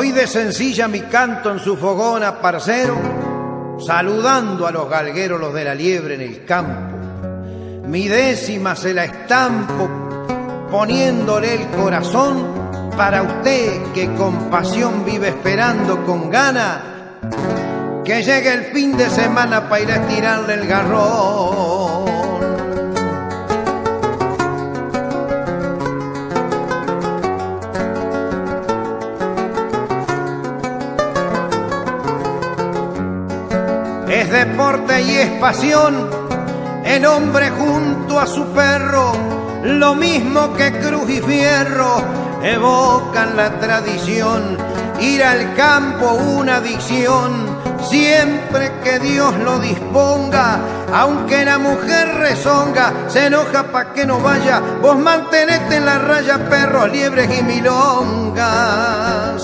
Hoy desencilla mi canto en su fogona, parcero, saludando a los galgueros, los de la liebre en el campo. Mi décima se la estampo, poniéndole el corazón para usted que con pasión vive esperando con gana que llegue el fin de semana para ir a estirarle el garrón. Es deporte y es pasión, el hombre junto a su perro, lo mismo que cruz y fierro, evocan la tradición. Ir al campo una adicción, siempre que Dios lo disponga, aunque la mujer rezonga, se enoja pa' que no vaya, vos mantenete en la raya, perros, liebres y milongas.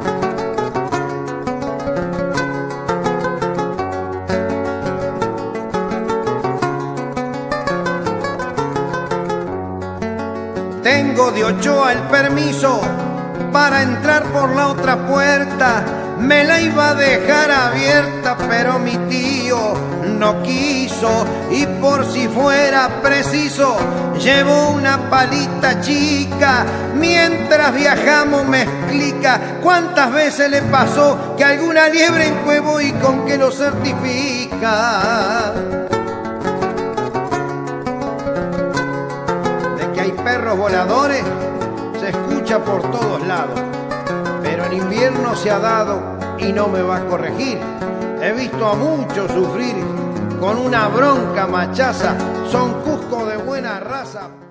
Tengo de Ochoa el permiso para entrar por la otra puerta. Me la iba a dejar abierta, pero mi tío no quiso. Y por si fuera preciso, llevo una palita chica. Mientras viajamos me explica cuántas veces le pasó que alguna liebre encuevó y con qué lo certifica. Perros voladores se escucha por todos lados, pero en invierno se ha dado y no me va a corregir. He visto a muchos sufrir con una bronca machaza, son cuscos de buena raza.